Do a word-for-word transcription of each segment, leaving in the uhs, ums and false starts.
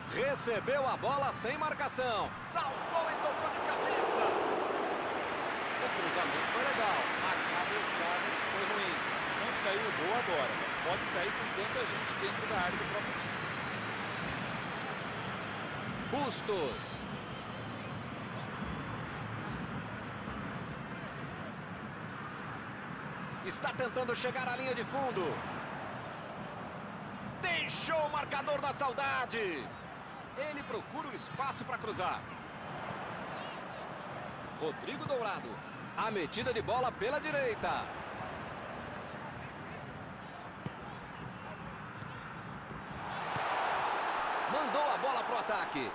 Recebeu a bola sem marcação. Saltou e tocou de cabeça. O cruzamento foi legal. A cabeçada foi ruim. Não saiu o gol agora, mas pode sair com tanta gente dentro da área do próprio time. Bustos. Está tentando chegar à linha de fundo. Deixou o marcador da saudade. Ele procura o espaço para cruzar. Rodrigo Dourado. A metida de bola pela direita. Mandou a bola para o ataque.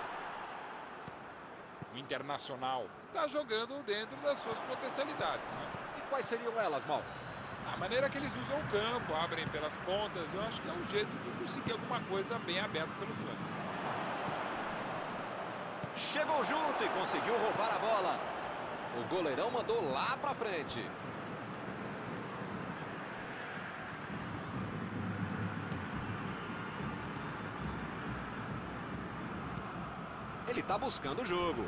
O Internacional está jogando dentro das suas potencialidades, né? E quais seriam elas, Mal? A maneira que eles usam o campo, abrem pelas pontas, eu acho que é um jeito de conseguir alguma coisa bem aberta pelo flanco. Chegou junto e conseguiu roubar a bola. O goleirão mandou lá pra frente. Ele tá buscando o jogo.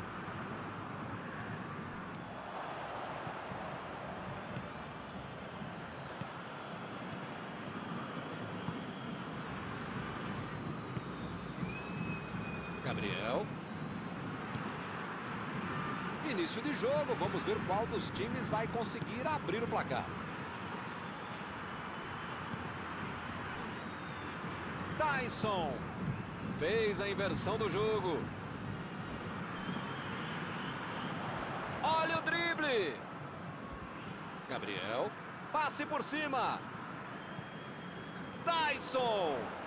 Gabriel. Início de jogo, vamos ver qual dos times vai conseguir abrir o placar. Tyson fez a inversão do jogo. Olha o drible. Gabriel, passe por cima. Tyson.